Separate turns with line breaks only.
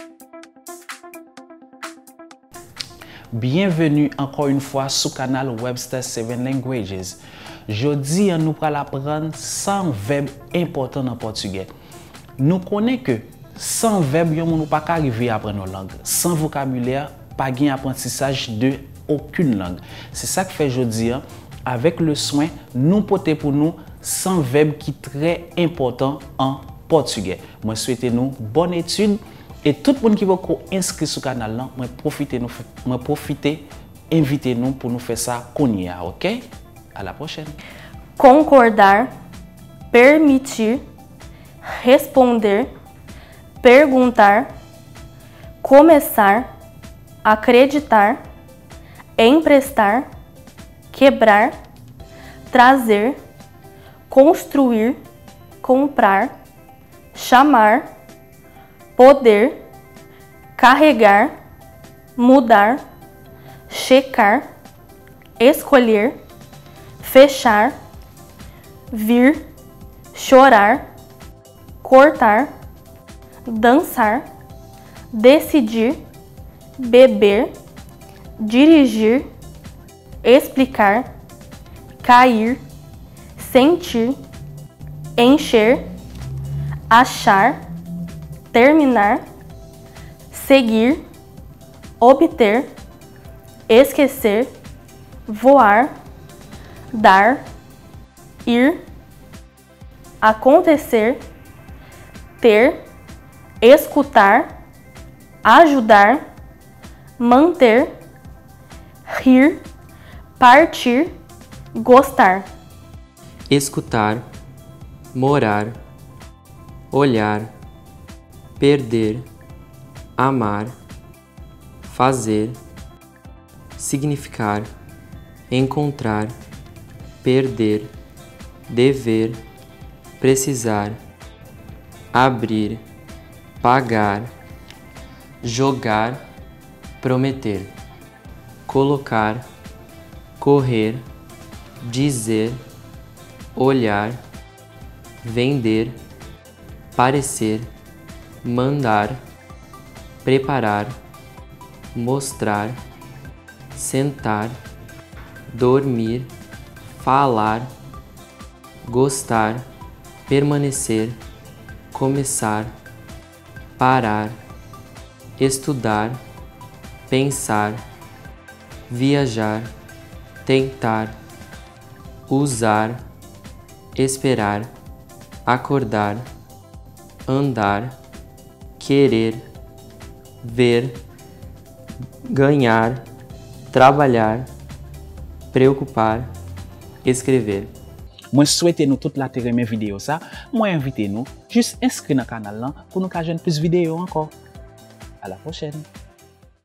Bienvenue encore une fois sur le canal Webster 7 Languages. Aujourd'hui, nous allons apprendre 100 verbes importants en portugais. Nous connaissons que sans verbes, nous ne pouvons pas arriver à apprendre nos langues. Sans vocabulaire, pas d'apprentissage de aucune langue. C'est ça que fait aujourd'hui, avec le soin, nous porter pour nous 100 verbes qui sont très importants en portugais. Moi, souhaite nous bonne étude. Et tout le monde qui va inscrire sur le canal, moi profiter, invitez-nous pour nous faire ça qu'on y a, ok? À la prochaine.
Concordar, permitir, responder, perguntar, começar, acreditar, emprestar, quebrar, trazer, construir, comprar, chamar, poder, carregar, mudar, checar, escolher, fechar, vir, chorar, cortar, dançar, decidir, beber, dirigir, explicar, cair, sentir, encher, achar, terminar, seguir, obter, esquecer, voar, dar, ir, acontecer, ter, escutar, ajudar, manter, rir, partir, gostar.
Escutar, morar, olhar, perder, amar, fazer, significar, encontrar, perder, dever, precisar, abrir, pagar, jogar, prometer, colocar, correr, dizer, olhar, vender, parecer, mandar, preparar, mostrar, sentar, dormir, falar, gostar, permanecer, começar, parar, estudar, pensar, viajar, tentar, usar, esperar, acordar, andar, querer, ver, ganhar, trabalhar, preocupar, escrever.
Moi souhaite nous toute la terre mes vidéos ça. Moi invitez nous juste inscrire dans le canal là pour nous faire plus de vidéos encore. À la prochaine.